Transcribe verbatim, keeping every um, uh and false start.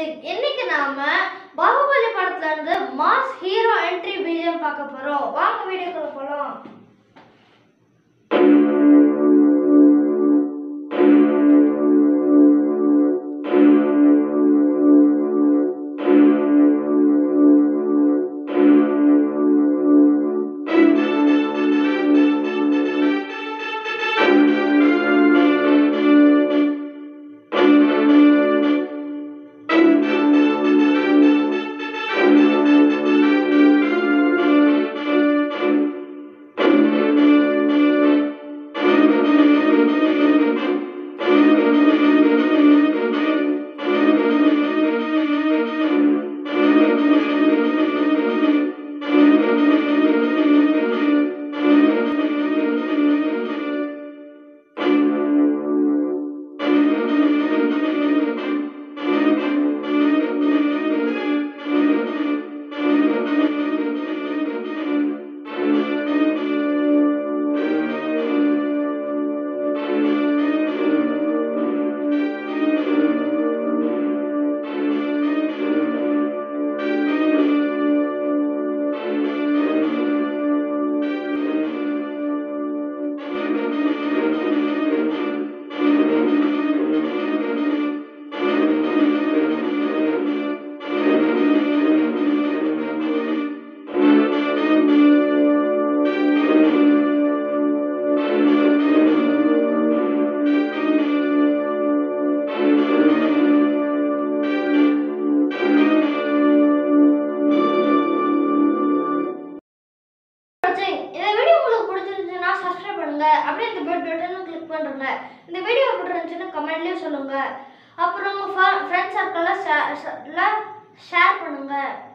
Musix. இன்னைக்கு நாம பாகுபலி படத்துல இருந்து மாஸ் ஹீரோ என்ட்ரி பிஜிஎம் பார்க்க போறோம். வாங்க வீடியோக்குள்ள போலாம். அப்படியே இந்த பெல் பட்டனை கிளிக் பண்ணுங்க. இந்த வீடியோ எப்படி இருந்துச்சுன்னு கமெண்ட்லயே சொல்லுங்க. அப்புறம் உங்க ஃப்ரெண்ட்ஸ் சர்க்கிள்ல ஷேர் பண்ணுங்க.